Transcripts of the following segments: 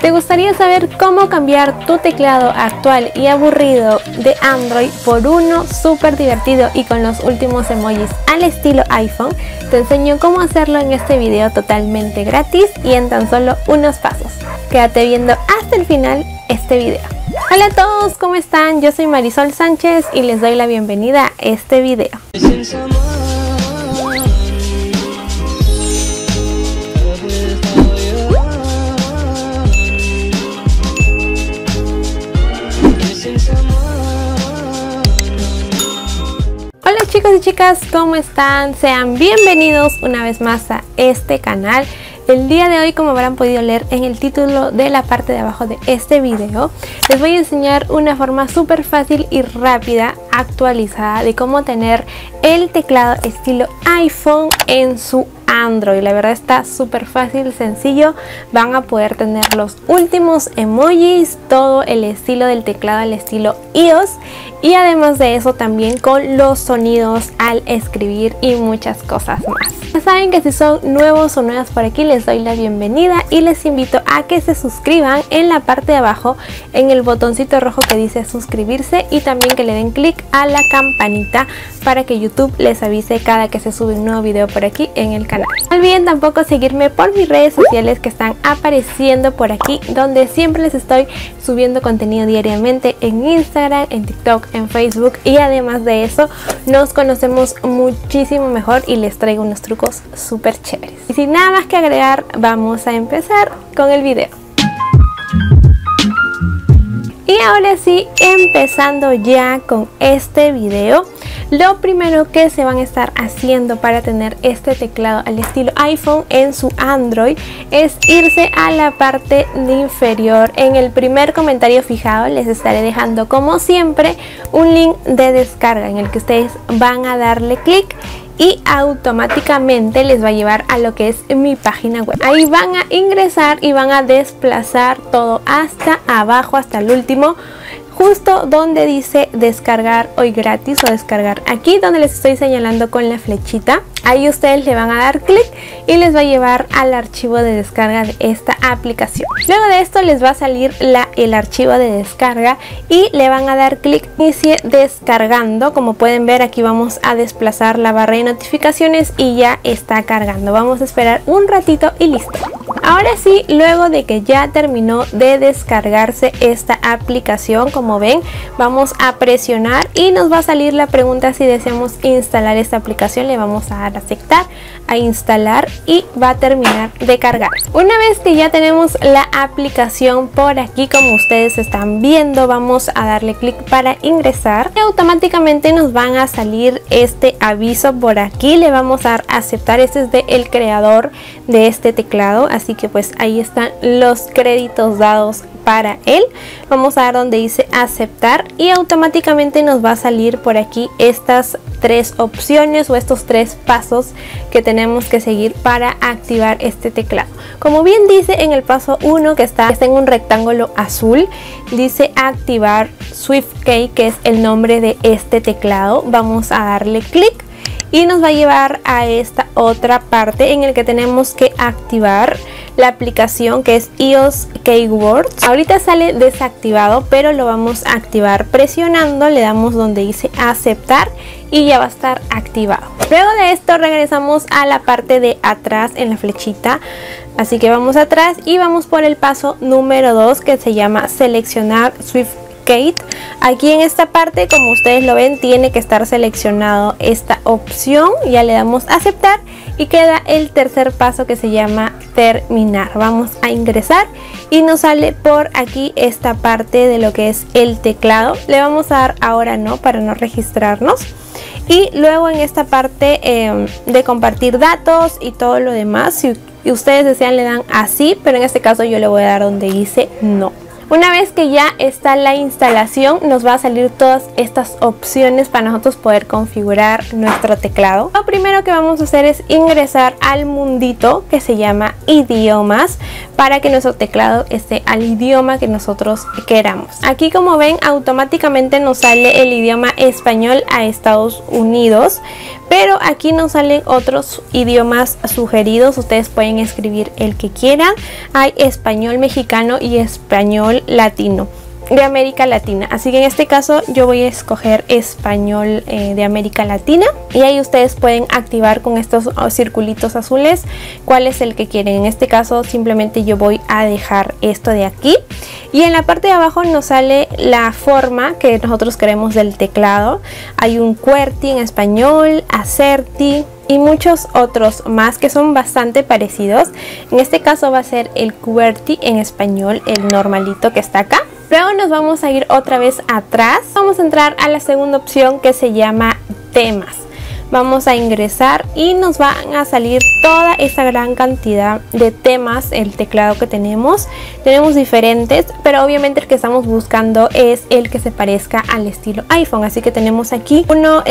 ¿Te gustaría saber cómo cambiar tu teclado actual y aburrido de Android por uno súper divertido y con los últimos emojis al estilo iPhone? Te enseño cómo hacerlo en este video totalmente gratis y en tan solo unos pasos. Quédate viendo hasta el final este video. Hola a todos, ¿cómo están? Yo soy Marisol Sánchez y les doy la bienvenida a este video. Hola chicos y chicas, ¿cómo están? Sean bienvenidos una vez más a este canal. El día de hoy, como habrán podido leer en el título de la parte de abajo de este video, les voy a enseñar una forma súper fácil y rápida, actualizada, de cómo tener el teclado estilo iPhone en su Android. La verdad está súper fácil, sencillo. Van a poder tener los últimos emojis, todo el estilo del teclado al estilo iOS, y además de eso también con los sonidos al escribir y muchas cosas más. Ya saben que si son nuevos o nuevas por aquí, les doy la bienvenida y les invito a que se suscriban en la parte de abajo en el botoncito rojo que dice suscribirse, y también que le den clic a la campanita para que YouTube les avise cada que se sube un nuevo video por aquí en el canal. No olviden tampoco seguirme por mis redes sociales que están apareciendo por aquí, donde siempre les estoy subiendo contenido diariamente en Instagram, en TikTok, en Facebook, y además de eso nos conocemos muchísimo mejor y les traigo unos trucos súper chéveres. Y sin nada más que agregar, vamos a empezar con el video. Y ahora sí, empezando ya con este video, lo primero que se van a estar haciendo para tener este teclado al estilo iPhone en su Android es irse a la parte de inferior. En el primer comentario fijado les estaré dejando, como siempre, un link de descarga en el que ustedes van a darle clic y automáticamente les va a llevar a lo que es mi página web. Ahí van a ingresar y van a desplazar todo hasta abajo, hasta el último, justo donde dice descargar hoy gratis o descargar. Aquí donde les estoy señalando con la flechita, ahí ustedes le van a dar clic y les va a llevar al archivo de descarga de esta aplicación. Luego de esto les va a salir el archivo de descarga y le van a dar clic inicie descargando. Como pueden ver, aquí vamos a desplazar la barra de notificaciones y ya está cargando. Vamos a esperar un ratito y listo. Ahora sí, luego de que ya terminó de descargarse esta aplicación, como ven, vamos a presionar y nos va a salir la pregunta si deseamos instalar esta aplicación. Le vamos a dar a aceptar, a instalar, y va a terminar de cargar. Una vez que ya tenemos la aplicación por aquí, como ustedes están viendo, vamos a darle clic para ingresar y automáticamente nos van a salir este aviso por aquí. Le vamos a dar a aceptar. Este es del creador de este teclado, así que pues ahí están los créditos dados para él. Vamos a dar donde dice aceptar y automáticamente nos va a salir por aquí estas tres opciones o estos tres pasos que tenemos que seguir para activar este teclado. Como bien dice en el paso 1, que está en un rectángulo azul, dice activar SwiftKey, que es el nombre de este teclado. Vamos a darle clic y nos va a llevar a esta otra parte en el que tenemos que activar la aplicación, que es iOS Keywords. Ahorita sale desactivado, pero lo vamos a activar presionando. Le damos donde dice aceptar y ya va a estar activado. Luego de esto regresamos a la parte de atrás en la flechita, así que vamos atrás y vamos por el paso número 2, que se llama seleccionar SwiftKey. Aquí en esta parte, como ustedes lo ven, tiene que estar seleccionado esta opción. Ya le damos a aceptar y queda el tercer paso, que se llama terminar. Vamos a ingresar y nos sale por aquí esta parte de lo que es el teclado. Le vamos a dar ahora no, para no registrarnos. Y luego en esta parte de compartir datos y todo lo demás, si ustedes desean, le dan así, pero en este caso yo le voy a dar donde dice no. Una vez que ya está la instalación, nos va a salir todas estas opciones para nosotros poder configurar nuestro teclado. Lo primero que vamos a hacer es ingresar al mundito que se llama idiomas, para que nuestro teclado esté al idioma que nosotros queramos. Aquí, como ven, automáticamente nos sale el idioma español a Estados Unidos, pero aquí nos salen otros idiomas sugeridos. Ustedes pueden escribir el que quieran. Hay español mexicano y español latino de América Latina, así que en este caso yo voy a escoger español de América Latina, y ahí ustedes pueden activar con estos circulitos azules cuál es el que quieren. En este caso simplemente yo voy a dejar esto de aquí, y en la parte de abajo nos sale la forma que nosotros queremos del teclado. Hay un QWERTY en español, ACERTY y muchos otros más que son bastante parecidos. En este caso va a ser el QWERTY en español, el normalito que está acá. Luego nos vamos a ir otra vez atrás. Vamos a entrar a la segunda opción que se llama temas. Vamos a ingresar y nos van a salir toda esta gran cantidad de temas. El teclado que tenemos diferentes, pero obviamente el que estamos buscando es el que se parezca al estilo iPhone. Así que tenemos aquí uno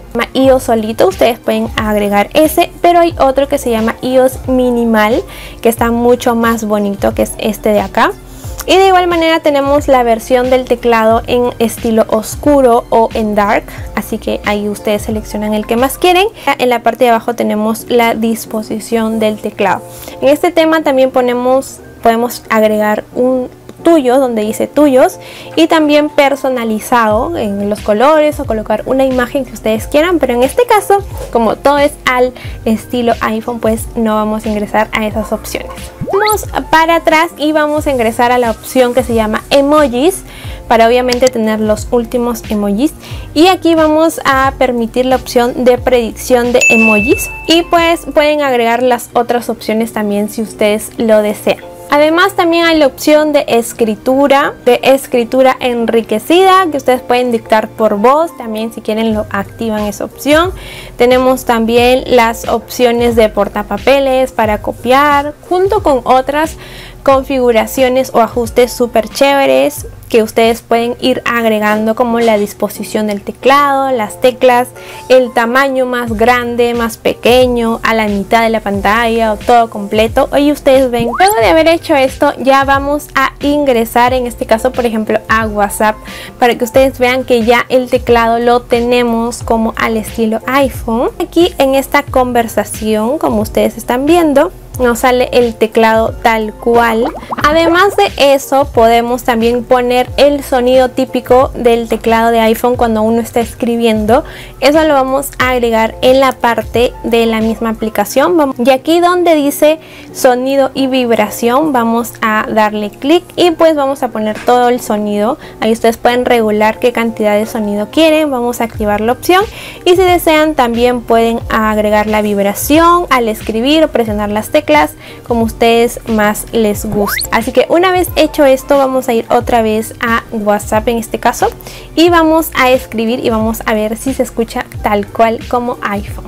iOS solito, ustedes pueden agregar ese, pero hay otro que se llama iOS minimal, que está mucho más bonito, que es este de acá. Y de igual manera tenemos la versión del teclado en estilo oscuro o en dark, así que ahí ustedes seleccionan el que más quieren. En la parte de abajo tenemos la disposición del teclado. En este tema también podemos agregar un tuyo, donde dice tuyos, y también personalizado en los colores, o colocar una imagen que ustedes quieran, pero en este caso, como todo es al estilo iPhone, pues no vamos a ingresar a esas opciones. Vamos para atrás y vamos a ingresar a la opción que se llama emojis, para obviamente tener los últimos emojis, y aquí vamos a permitir la opción de predicción de emojis, y pues pueden agregar las otras opciones también si ustedes lo desean. Además también hay la opción de escritura enriquecida, que ustedes pueden dictar por voz, también si quieren lo activan esa opción. Tenemos también las opciones de portapapeles para copiar, junto con otras configuraciones o ajustes súper chéveres que ustedes pueden ir agregando, como la disposición del teclado, las teclas, el tamaño más grande, más pequeño, a la mitad de la pantalla o todo completo. Hoy ustedes ven, luego de haber hecho esto ya vamos a ingresar en este caso por ejemplo a WhatsApp, para que ustedes vean que ya el teclado lo tenemos como al estilo iPhone. Aquí en esta conversación, como ustedes están viendo, nos sale el teclado tal cual. Además de eso podemos también poner el sonido típico del teclado de iPhone cuando uno está escribiendo. Eso lo vamos a agregar en la parte de la misma aplicación, y aquí donde dice sonido y vibración vamos a darle clic y pues vamos a poner todo el sonido. Ahí ustedes pueden regular qué cantidad de sonido quieren. Vamos a activar la opción, y si desean también pueden agregar la vibración al escribir o presionar las teclas como ustedes más les guste. Así que una vez hecho esto vamos a ir otra vez a WhatsApp en este caso, y vamos a escribir y vamos a ver si se escucha tal cual como iPhone.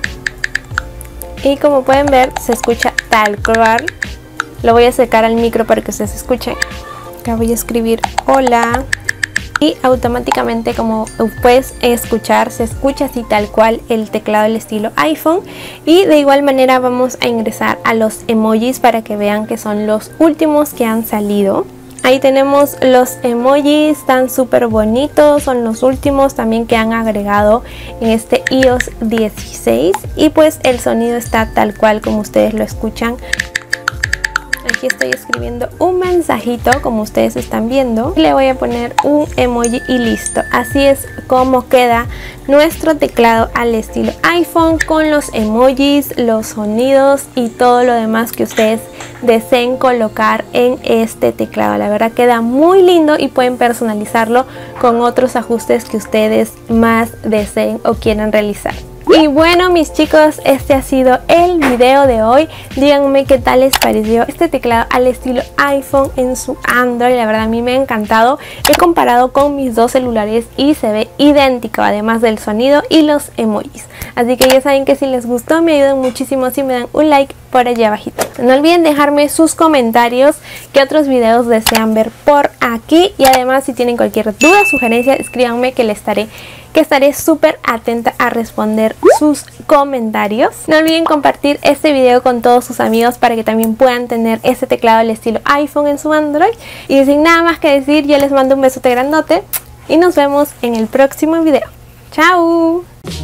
Y como pueden ver se escucha tal cual. Lo voy a acercar al micro para que ustedes escuchen. Acá voy a escribir hola, y automáticamente, como puedes escuchar, se escucha así tal cual el teclado del estilo iPhone. Y de igual manera vamos a ingresar a los emojis para que vean que son los últimos que han salido. Ahí tenemos los emojis, están súper bonitos, son los últimos también que han agregado en este iOS 16, y pues el sonido está tal cual como ustedes lo escuchan. Aquí estoy escribiendo un mensajito como ustedes están viendo, le voy a poner un emoji y listo. Así es como queda nuestro teclado al estilo iPhone, con los emojis, los sonidos y todo lo demás que ustedes deseen colocar en este teclado. La verdad queda muy lindo y pueden personalizarlo con otros ajustes que ustedes más deseen o quieran realizar. Y bueno mis chicos, este ha sido el video de hoy. Díganme qué tal les pareció este teclado al estilo iPhone en su Android. La verdad a mí me ha encantado. He comparado con mis dos celulares y se ve idéntico, además del sonido y los emojis. Así que ya saben que si les gustó me ayudan muchísimo si me dan un like por allá abajito. No olviden dejarme sus comentarios qué otros videos desean ver por aquí, y además si tienen cualquier duda o sugerencia escríbanme que estaré súper atenta a responder sus comentarios. No olviden compartir este video con todos sus amigos para que también puedan tener este teclado al estilo iPhone en su Android. Y sin nada más que decir, yo les mando un besote grandote y nos vemos en el próximo video. ¡Chao!